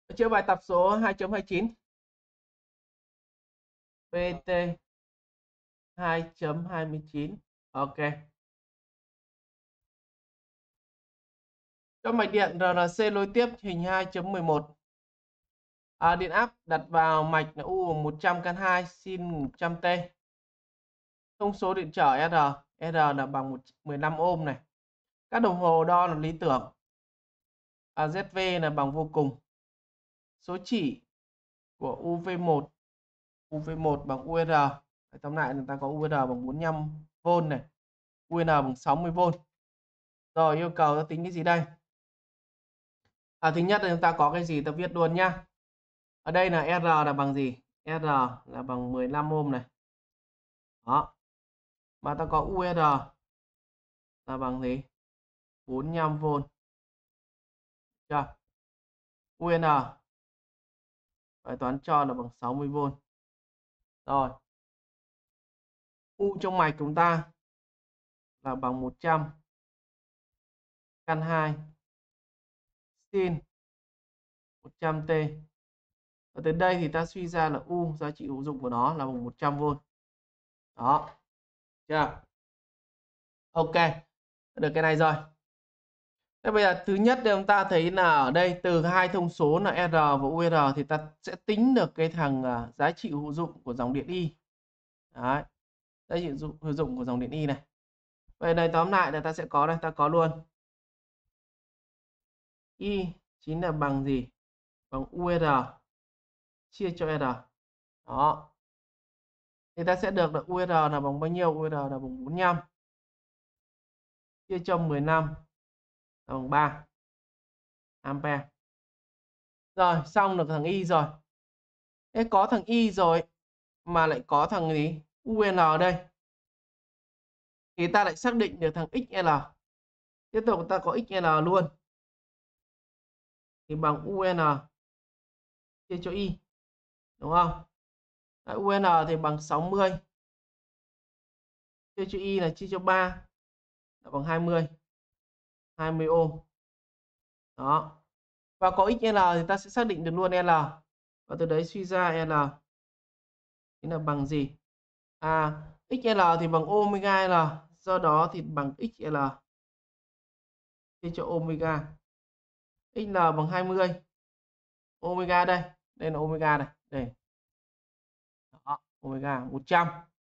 Chữa bài tập số 2.29. PT 2.29. Ok. Cho mạch điện RNC nối tiếp hình 2.11. Điện áp đặt vào mạch là U100căn2 sin 100T. Thông số điện trở R. R là bằng 15 ohm này. Các đồng hồ đo là lý tưởng. ZV là bằng vô cùng. Số chỉ của UV1 bằng UR. Tóm lại người ta có UR bằng 45V này, UN bằng 60V. Rồi yêu cầu ta tính cái gì đây? Thứ nhất là chúng ta có cái gì ta viết luôn nhá. Ở đây là R là bằng gì? R là bằng 15 ohm này. Đó. Mà ta có UR là bằng gì? 45V. Chưa? UN bài toán cho là bằng 60V. Rồi. U trong mạch chúng ta là bằng 100 căn 2 sin 100T. Và từ đây thì ta suy ra là U, giá trị hữu dụng của nó là bằng 100V. Đó. Chưa? Ok. Được cái này rồi. Thế bây giờ thứ nhất thì chúng ta thấy là ở đây từ hai thông số là R và UR thì ta sẽ tính được cái thằng giá trị hữu dụng của dòng điện I. Đấy. Giá trị hữu dụng của dòng điện I này. Vậy này tóm lại là ta sẽ có đây, ta có luôn. I chính là bằng gì? Bằng UR chia cho R. Đó. Thì ta sẽ được là UR là bằng bao nhiêu? UR là bằng 45 chia cho 15 là bằng 3 ampere. Rồi, xong được thằng Y rồi. Thế có thằng Y rồi mà lại có thằng gì? UN ở đây. Thì ta lại xác định được thằng XL. Tiếp tục ta có XL luôn. Thì bằng UN chia cho Y. Đúng không? Đấy, UN thì bằng 60. Chia cho Y là chia cho 3 là bằng 20. 20 ohm. Đó. Và có XL thì ta sẽ xác định được luôn L. Và từ đấy suy ra L chính là bằng gì? XL thì bằng omega L. Do đó thì bằng XL chia cho omega. XL bằng 20. Omega đây. Đây là omega này. Đây. Đó. Omega 100.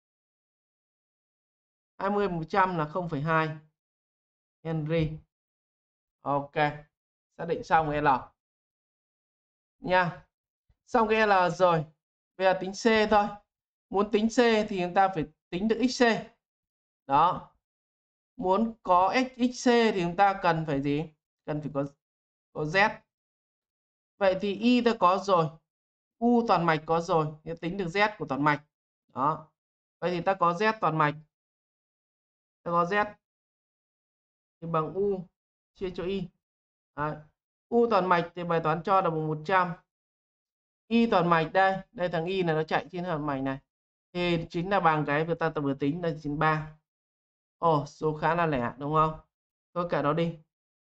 20 100 là 0,2 Henry. Ok. Xác định xong L. Nha. Xong cái L rồi. Bây giờ tính C thôi. Muốn tính C thì chúng ta phải tính được XC. Đó. Muốn có XC thì chúng ta cần phải gì? Cần phải có Z. Vậy thì Y ta có rồi. U toàn mạch có rồi. Thì tính được Z của toàn mạch. Đó. Vậy thì ta có Z toàn mạch. Ta có Z thì bằng U chia cho Y. Đấy. U toàn mạch thì bài toán cho là bằng 100. Y toàn mạch đây. Đây thằng Y này nó chạy trên toàn mạch này. Thì chính là bằng cái ta vừa tính là 93. Ồ, số khá là lẻ đúng không? Thôi cả đó đi.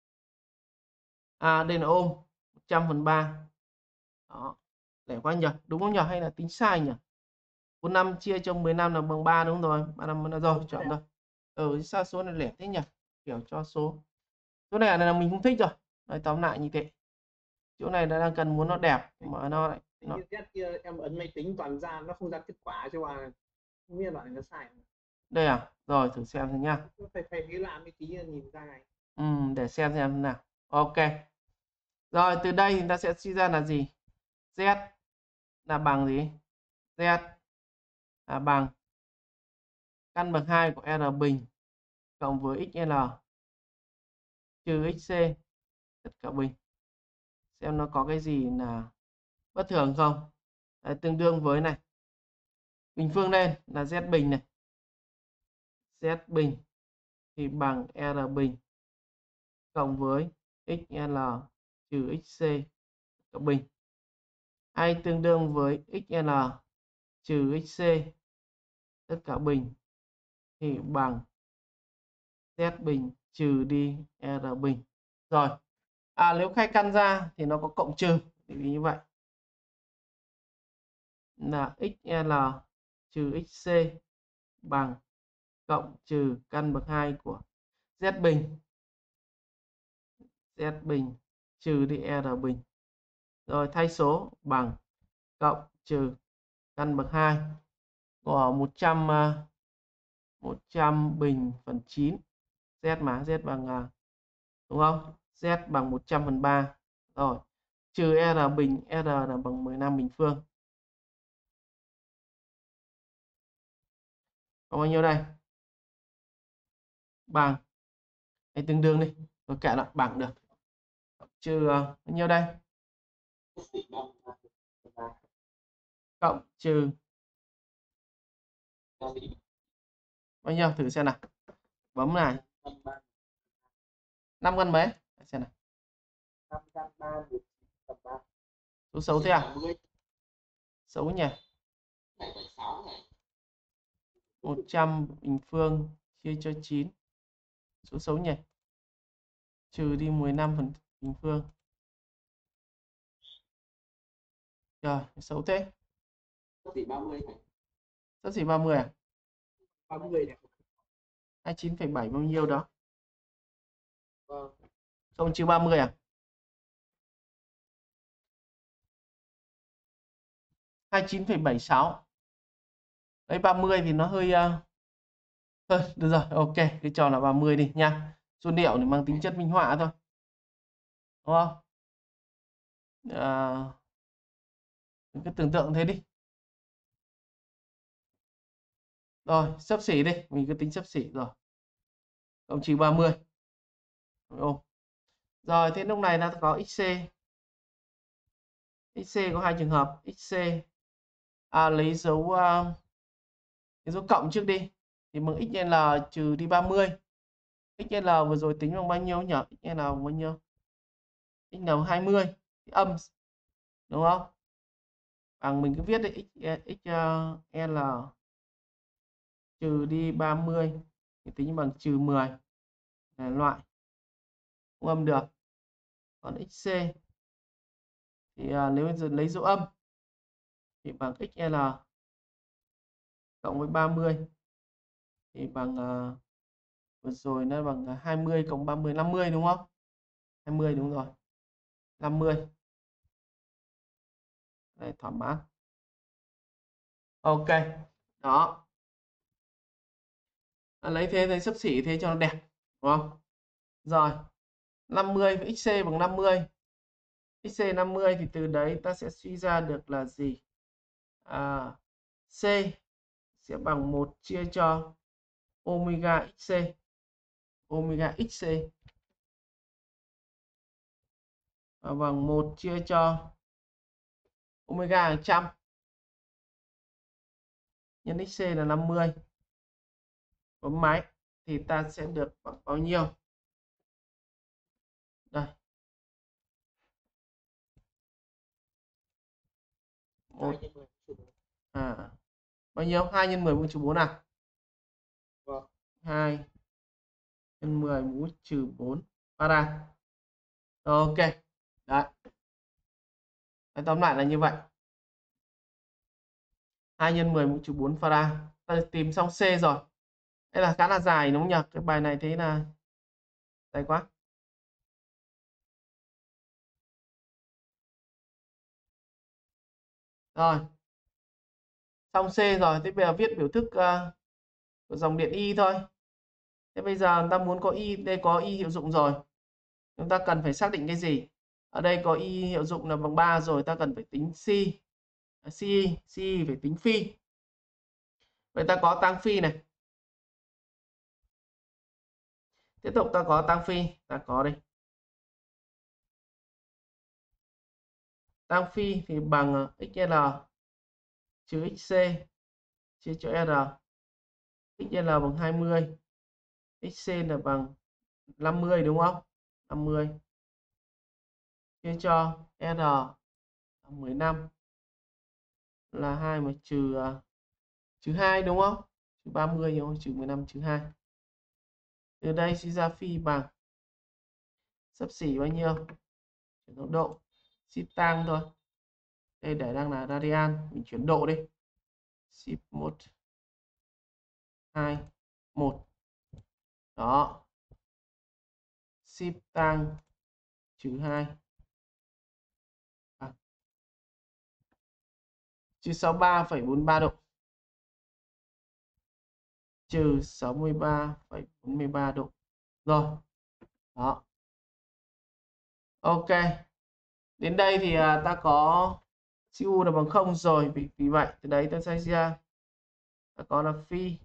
Đây là ôm 100/3. Đó. Lẻ quá nhỉ? Đúng không nhỉ? Hay là tính sai nhỉ? 45 chia cho 15 là bằng 3 đúng rồi. 35 là rồi, chọn rồi. Sao số này lẻ thế nhỉ? Kiểu cho số. Số này là mình không thích rồi. Nói tóm lại như thế. Chỗ này nó đang cần muốn nó đẹp mà nó lại kia em ấn máy tính toàn ra nó không ra kết quả cho bà, không biết loại nó sai. Đây à? Rồi thử xem thử nha. Phải cái làm cái tí nhìn ra này. Để xem thế nào. Ok. Rồi từ đây chúng ta sẽ suy ra là gì? Z là bằng gì? Z là bằng căn bậc 2 của R bình cộng với XL trừ XC tất cả bình. Xem nó có cái gì là bất thường không? Đấy, tương đương với này. Bình phương lên là Z bình này. Z bình thì bằng R bình cộng với XL trừ XC tất cả bình. Hay tương đương với XL trừ XC tất cả bình thì bằng Z bình trừ đi R bình. Rồi. Nếu khai căn ra thì nó có cộng trừ. Định lý như vậy là XL trừ XC bằng cộng trừ căn bậc 2 của Z bình. Z bình trừ đi R bình. Rồi thay số bằng cộng trừ căn bậc 2 của 100 bình phần 9. Z mà Z bằng đúng không? Z bằng 100/3. Rồi trừ R bình, R là bằng 15 bình phương. Có bao nhiêu đây? Bằng, hãy tương đương đi. Rồi kệ lại bằng được. Trừ bao nhiêu đây? Cộng trừ bao nhiêu? Thử xem nào. Bấm này. 5 cân mấy? Xem nào. Số xấu thế à? Xấu nhỉ? 100 bình phương chia cho 9. Số xấu nhỉ? Trừ đi 15 phần bình phương. Trời, xấu thế. Sắp xỉ 30. Sắp xỉ 30 à? 30 này. 29,7 bao nhiêu đó? Vâng. Không, trừ 30 à? 29,76. Đấy 30 thì nó hơi thôi được rồi, ok, cái trò là 30 đi nha. Số liệu để mang tính chất minh họa thôi. Đúng không? Cứ tưởng tượng thế đi. Rồi, xấp xỉ đi, mình cứ tính xấp xỉ rồi. Cộng trừ 30. Rồi, thế lúc này ta có XC. XC có hai trường hợp. XC lấy dấu cộng trước đi. Thì bằng XL trừ đi 30. XL vừa rồi tính bằng bao nhiêu nhỉ? XL bằng bao nhiêu? XL 20. Âm. Đúng không? Bằng mình cứ viết đi XL trừ đi 30 thì tính bằng trừ 10 là loại không âm được. Còn XC thì nếu lấy dấu âm thì bằng XL cộng với 30 thì bằng vừa rồi nó bằng 20 cộng 30 50 đúng không? 20 đúng rồi. 50. Đây, thỏa mãn. Ok. Đó. Lấy thế thấy xấp xỉ thế cho nó đẹp, đúng không? Rồi. 50 với XC bằng 50. XC 50 thì từ đấy ta sẽ suy ra được là gì? C sẽ bằng 1 chia cho omega XC. Omega XC và bằng 1 chia cho omega 100 nhân XC là 50. Bấm máy thì ta sẽ được bằng bao nhiêu? Đây. 1 bao nhiêu? 2 nhân 10 mũ trừ 4 à? Vâng. 2 nhân 10 mũ trừ 4 farad. Ok. Đấy. Tóm lại là như vậy. 2 nhân 10 mũ trừ 4 farad. Ta tìm xong C rồi. Đây là khá là dài đúng không nhỉ? Cái bài này thế là dài quá. Rồi. Xong C rồi. Thế bây giờ viết biểu thức của dòng điện Y thôi. Thế bây giờ ta muốn có Y, đây có Y hiệu dụng rồi. Chúng ta cần phải xác định cái gì? Ở đây có Y hiệu dụng là bằng 3 rồi, ta cần phải tính C phải tính phi. Vậy ta có tăng phi này. Tiếp tục ta có tăng phi, ta có đây. Tăng phi thì bằng XL trừ XC chia cho R. XL bằng 20, XC là bằng 50 đúng không? 50 chia cho R là 15 là 2 mà trừ 2 đúng không? Trừ 30 đúng không? Trừ 15 trừ 2. Từ đây suy ra phi bằng xấp xỉ bao nhiêu? Chuyển tốc độ ship tăng thôi. Đây để đang là radian, mình chuyển độ đi. Ship 1 2 1. Đó. Ship tăng trừ 2 trừ 63,43 độ. Trừ 63,43 độ. Rồi. Đó. Ok. Đến đây thì ta có CU là bằng 0 rồi. Vì vậy từ đấy ta sẽ ra ta có là phi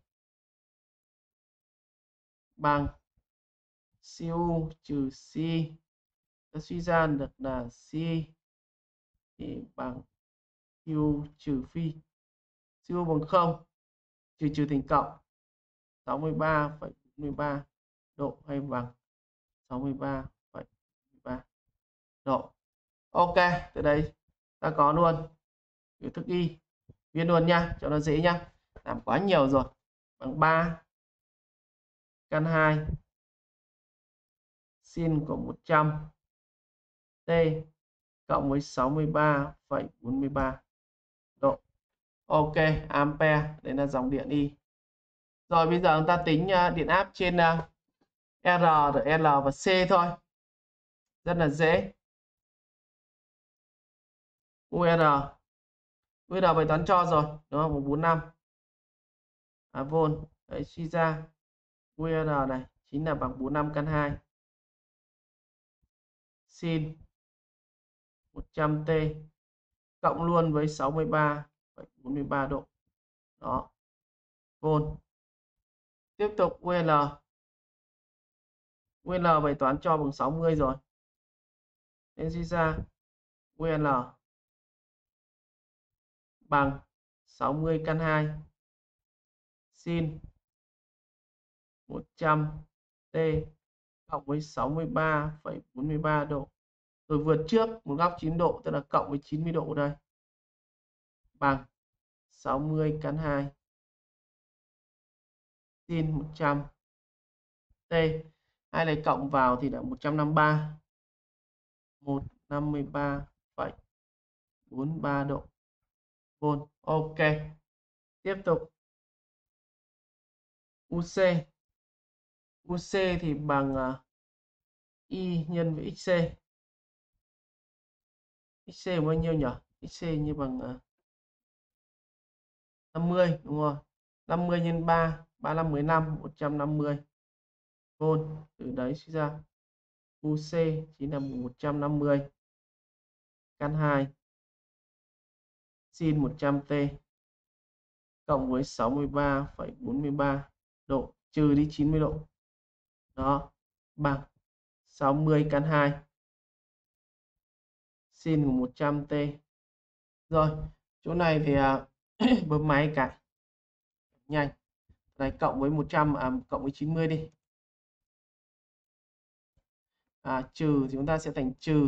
bằng CU trừ C. Ta suy ra được là C thì bằng Q trừ phi. CU bằng 0 trừ thành cộng 63,43 độ hay bằng 63,43 độ. Ok, từ đây ta có luôn biểu thức y. Viết luôn nha, cho nó dễ nha. Làm quá nhiều rồi. Bằng 3 căn 2 sin của 100 t cộng với 63,43 độ. Ok, ampere, đây là dòng điện y. Rồi bây giờ chúng ta tính điện áp trên R, L và C thôi. Rất là dễ. UR bài toán cho rồi, đúng không? 45 volt. Đấy, suy ra UR này chính là bằng 45 căn 2 sin 100t cộng luôn với 63,43 độ. Đó. Volt. Tiếp tục UL bài toán cho bằng 60 rồi. Nên suy ra UL bằng 60 căn 2 sin 100t cộng với 63,43 độ. Rồi vượt trước một góc 9 độ, tức là cộng với 90 độ đây. Bằng 60 căn 2 sin 100t. Hai này cộng vào thì là 153. 153,43 độ. Volt. Ok. Tiếp tục. UC thì bằng Y nhân với XC. XC bao nhiêu nhỉ? XC như bằng 50, đúng rồi. 50 nhân 3, 35 15, 150 volt. Từ đấy suy ra UC chính là 150 căn 2 sin 100t cộng với 63,43 độ trừ đi 90 độ. Đó, bằng 60 căn 2 sin của 100t. Rồi, chỗ này thì bấm máy cả nhanh. Này cộng với 100 cộng với 90 đi. Trừ thì chúng ta sẽ thành trừ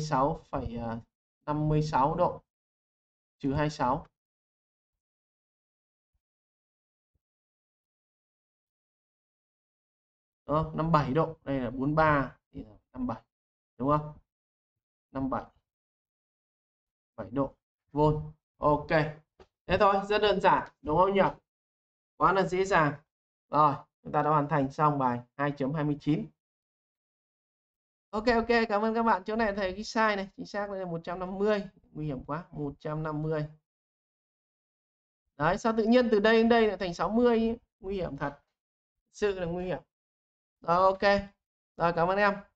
26,56 độ. Trừ 26. Đó, 57 độ. Đây là 43 thì là 57. Đúng không? 57. 7 độ volt. Ok. Thế thôi, rất đơn giản, đúng không nhỉ? Quá là dễ dàng. Rồi, chúng ta đã hoàn thành xong bài 2.29. Ok, cảm ơn các bạn. Chỗ này thầy ghi sai này, chính xác là 150. Nguy hiểm quá, 150. Đấy, sao tự nhiên từ đây đến đây lại thành 60 ấy? Nguy hiểm thật. Sự là nguy hiểm. Rồi, ok. Rồi, cảm ơn em.